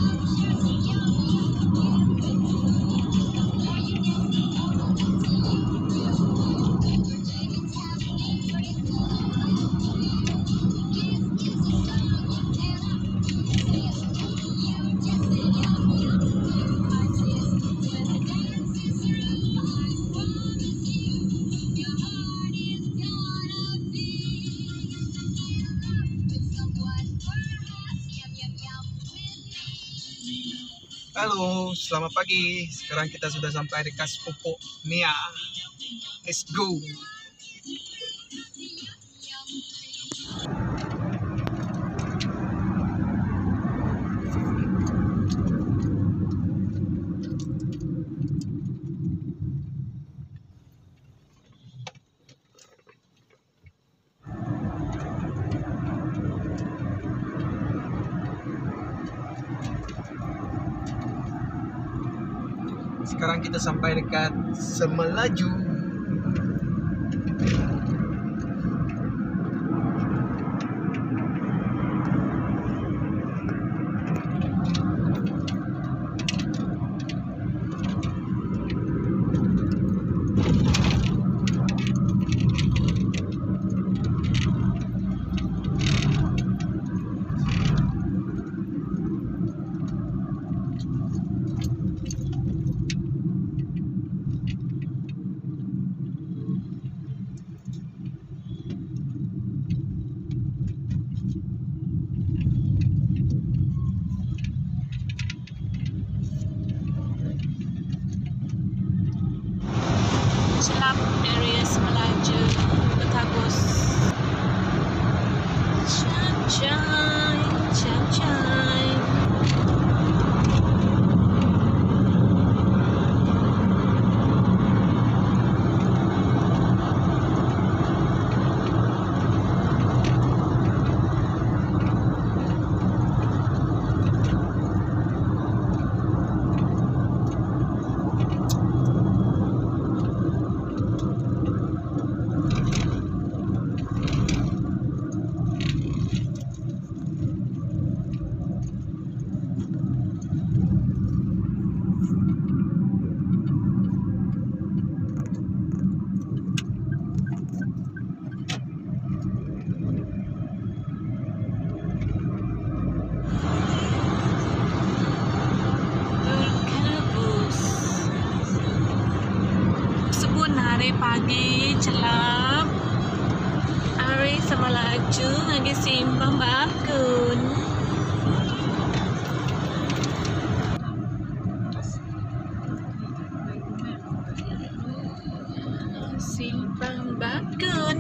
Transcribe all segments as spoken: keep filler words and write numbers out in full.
Halo, selamat pagi. Sekarang kita sudah sampai di Kas Pupuk Mia. Let's go. Sekarang kita sampai dekat Semelaju. Selam area Semelaju Bagus. Sunshine, sunshine. Hari pagi celam hari Semelaju lagi simpang bakun simpang bakun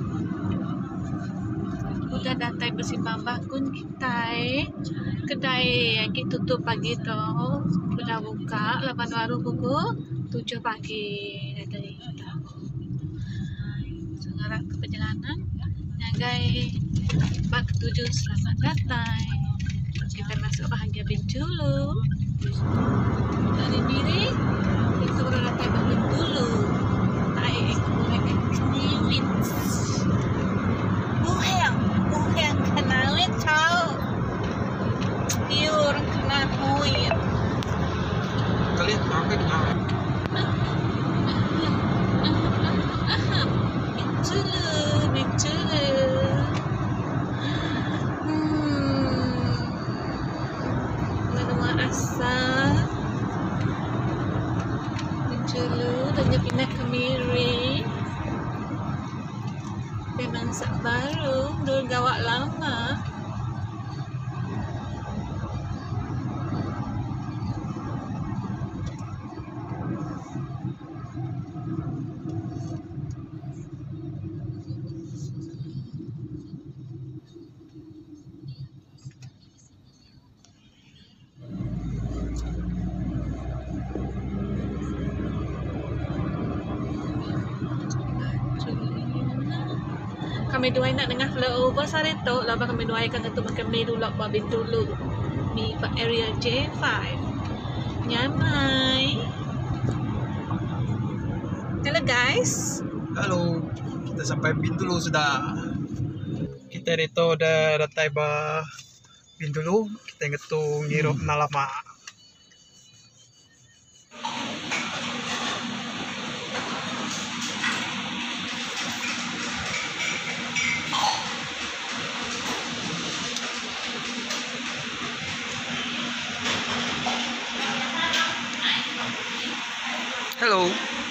udah datai bersimpang bakun kita kedai yang kita tutup pagi tu udah buka lapan warung pukul tujuh pagi dari kita sekarang ke perjalanan nyagai bak tujuh selamat datang kita masuk bahagia Bintulu dari diri kita udah datang ke Bintulu tai kemudian kenawit buheng buheng kenawit tau dia orang kenawit Kalian tahu kan kenapa? Bintulu, Bintulu. Hmm. Menua asal Bintulu dan dia pindah ke Miri. Memang sak baru, dulu gawak lama. Kami dua nak dengar flyover sari tu, laba kami dua akan untuk makan mie dulu buat Bintulu di area J five. Nyamai. Hello guys. Halo, kita sampai Bintulu sudah. Kita itu dah datai bah Bintulu kita ngetung ngirop na lama. Hello.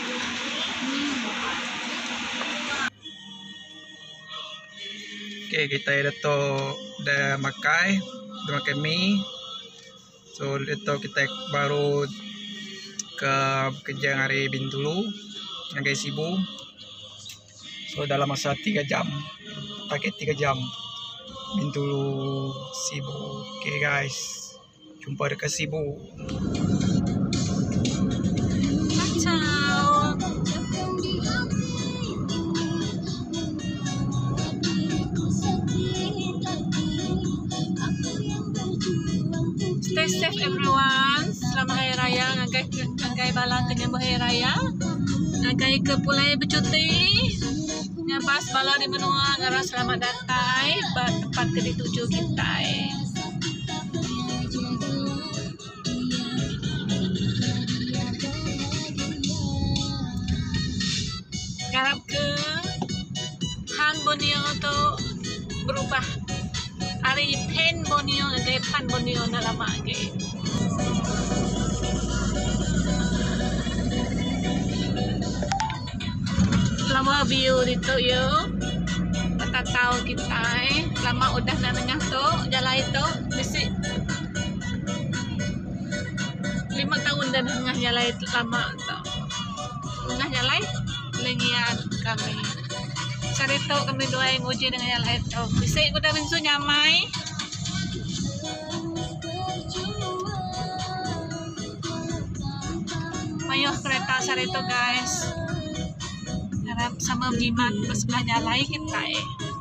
Oke, kita itu udah makai, udah makai mie. So itu kita baru ke kerja hari Bintulu, yang guys Sibu. So dalam masa tiga jam, pakai tiga jam Bintulu Sibu. Oke guys, jumpa dekat Sibu. Stay safe everyone. Selamat Hari Raya. Ngagai ngagai balang kenyambut Hari Raya. Ngagai ke Pulai bercuti. Nyabas bala di menua ngara selamat datang ba tempat ke dituju kita. Garap ke Han Bonio tu berubah. Hari pen Bonio ngagai pan Bonio na lama ngagai. Lama view dito yo. Patataw kita eh. Lama udah na nengah to, jalan itu mesti lima tahun dan nengah jalan itu lama to. Nengah jalan lengian kami. Sarito kami dua yang uji dengan jalan itu. Bisa ikut dah bensu nyamai. Ayo kereta Sarito guys. Harap sama jimat sebelah jalan kita eh.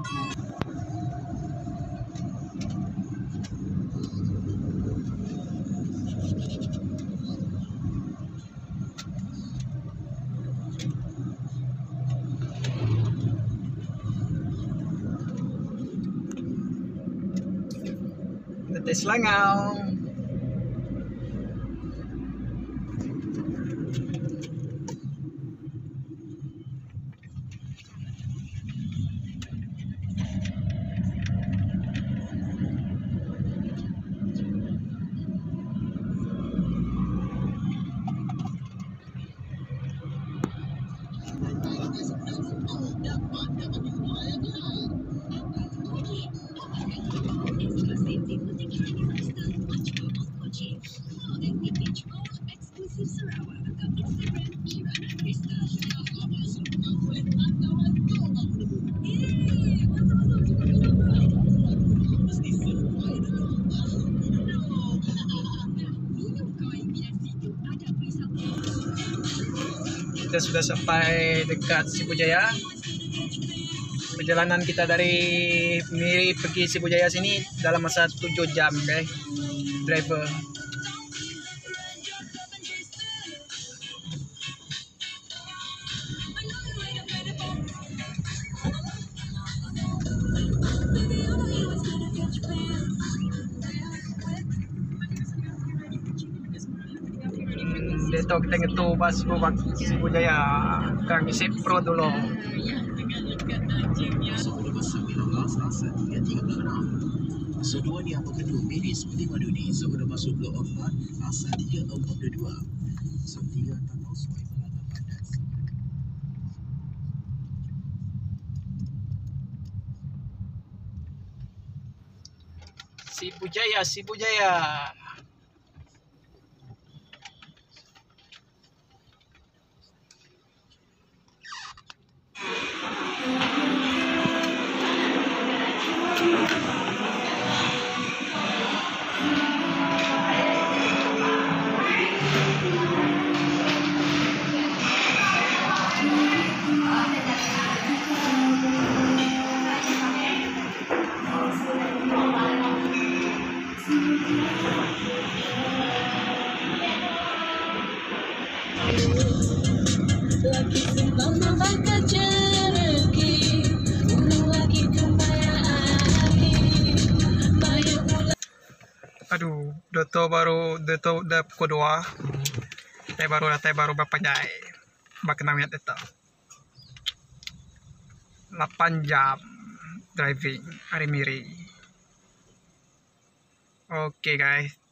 Tetes Langau. Kita sudah sampai dekat Sibujaya. Perjalanan kita dari Miri pergi Sibujaya sini dalam masa tujuh jam, guys. Driver. Dito kita ngetu pas bubak Sibujaya kang isip pro dulu. Kedua ni apa kedua miris seperti mana ni? So kena masuk blok empat asal tiga empat dua. So tiga tak tahu suai melanggar batas. Sibujaya, Sibujaya. Thank you. itu baru itu udah pukul dua. Saya baru saya baru berapa jam? Bak namanya itu. delapan jam driving hari miri. Oke guys.